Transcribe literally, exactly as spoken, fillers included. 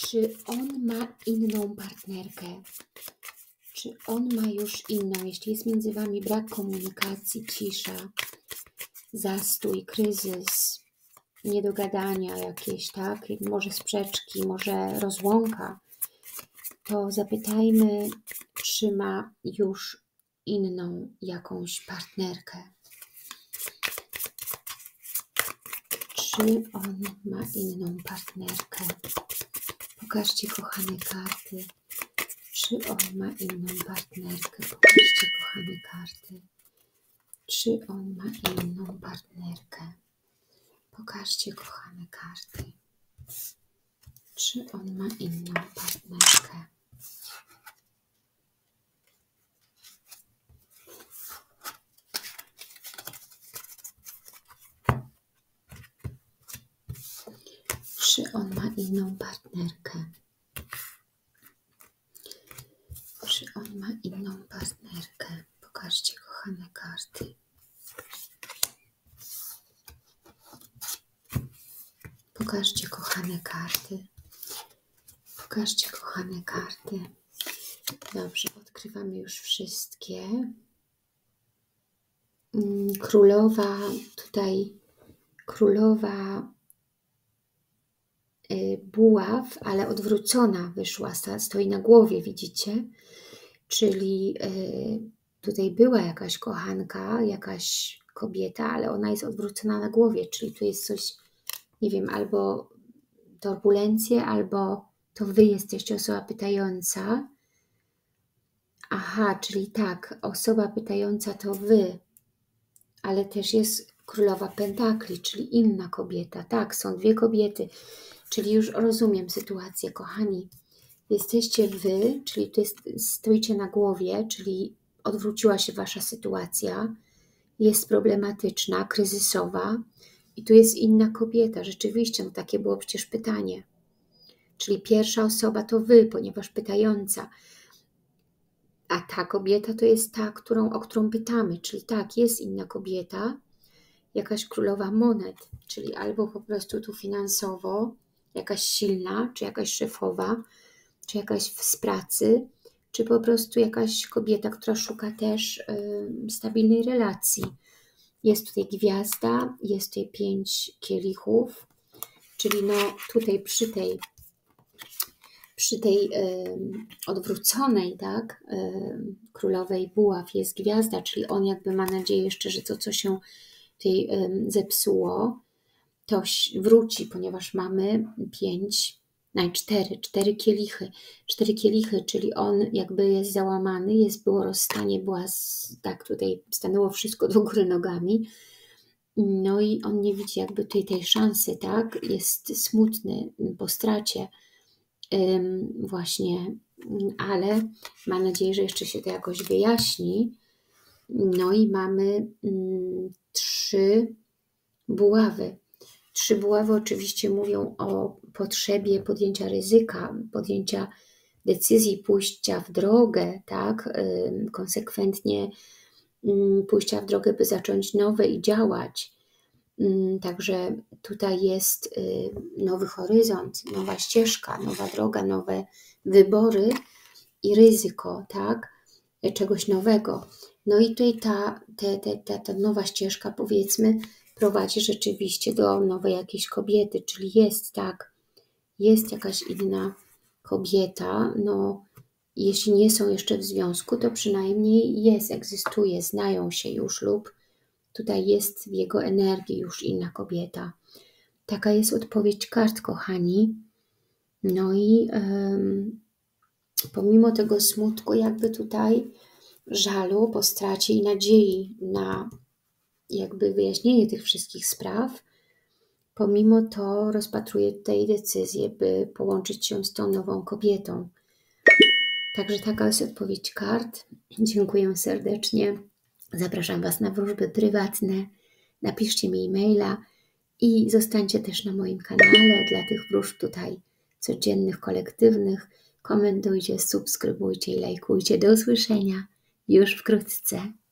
Czy on ma inną partnerkę? Czy on ma już inną? Jeśli jest między Wami brak komunikacji, cisza, zastój, kryzys, niedogadania jakieś, tak? Może sprzeczki, może rozłąka, to zapytajmy, czy ma już inną jakąś partnerkę. Czy on ma inną partnerkę? Pokażcie, kochane karty. Czy on ma inną partnerkę? Pokażcie, kochane karty. Czy on ma inną partnerkę? Pokażcie, kochane karty. Czy on ma inną partnerkę? Czy on ma inną partnerkę? Czy on ma inną partnerkę? Pokażcie, kochane karty. Pokażcie, kochane karty. Pokażcie, kochane karty. Dobrze, odkrywamy już wszystkie. Królowa, tutaj królowa buław, ale odwrócona wyszła, stoi na głowie, widzicie? Czyli tutaj była jakaś kochanka, jakaś kobieta, ale ona jest odwrócona na głowie, czyli tu jest coś, nie wiem, albo turbulencje, albo to Wy jesteście osoba pytająca. Aha, czyli tak, osoba pytająca to Wy, ale też jest królowa pentakli, czyli inna kobieta. Tak, są dwie kobiety, czyli już rozumiem sytuację, kochani. Jesteście Wy, czyli tu jest, stoicie na głowie, czyli odwróciła się Wasza sytuacja, jest problematyczna, kryzysowa i tu jest inna kobieta. Rzeczywiście, no takie było przecież pytanie. Czyli pierwsza osoba to Wy, ponieważ pytająca, a ta kobieta to jest ta, którą, o którą pytamy, czyli tak, jest inna kobieta, jakaś królowa monet, czyli albo po prostu tu finansowo, jakaś silna, czy jakaś szefowa, czy jakaś z pracy, czy po prostu jakaś kobieta, która szuka też y, stabilnej relacji. Jest tutaj gwiazda, jest tutaj pięć kielichów, czyli no tutaj przy tej przy tej y, odwróconej, tak, y, królowej buław jest gwiazda, czyli on jakby ma nadzieję jeszcze, że to, co się tutaj y, zepsuło, to wróci, ponieważ mamy pięć, no cztery, cztery kielichy, cztery kielichy, czyli on jakby jest załamany, jest, było rozstanie, była, z, tak, tutaj stanęło wszystko do góry nogami, no i on nie widzi jakby tej, tej szansy, tak, jest smutny po stracie, właśnie, ale mam nadzieję, że jeszcze się to jakoś wyjaśni. No i mamy mm, trzy buławy. Trzy buławy oczywiście mówią o potrzebie podjęcia ryzyka, podjęcia decyzji, pójścia w drogę, tak, ym, konsekwentnie ym, pójścia w drogę, by zacząć nowe i działać. Także tutaj jest nowy horyzont, nowa ścieżka, nowa droga, nowe wybory i ryzyko, tak, czegoś nowego. No i tutaj ta, te, te, ta, ta nowa ścieżka, powiedzmy, prowadzi rzeczywiście do nowej jakiejś kobiety, czyli jest tak, jest jakaś inna kobieta, no jeśli nie są jeszcze w związku, to przynajmniej jest, egzystuje, znają się już lub tutaj jest w jego energii już inna kobieta. Taka jest odpowiedź kart, kochani. No i um, pomimo tego smutku, jakby tutaj żalu po stracie i nadziei na jakby wyjaśnienie tych wszystkich spraw, pomimo to rozpatruję tutaj decyzję, by połączyć się z tą nową kobietą. Także taka jest odpowiedź kart. Dziękuję serdecznie. Zapraszam Was na wróżby prywatne. Napiszcie mi e-maila i zostańcie też na moim kanale dla tych wróżb tutaj codziennych, kolektywnych. Komentujcie, subskrybujcie i lajkujcie. Do usłyszenia już wkrótce.